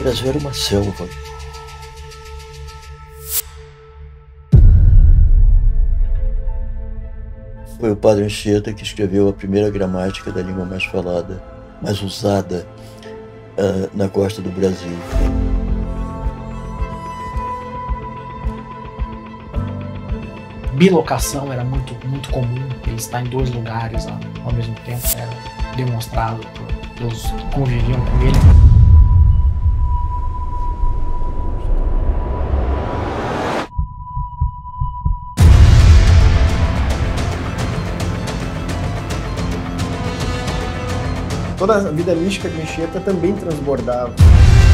Brasil era uma selva. Foi o padre Anchieta que escreveu a primeira gramática da língua mais falada, mais usada na costa do Brasil. Bilocação era muito comum, ele estar em dois lugares ao mesmo tempo, era demonstrado pelos que conviviam com ele. Toda a vida mística de Anchieta também transbordava.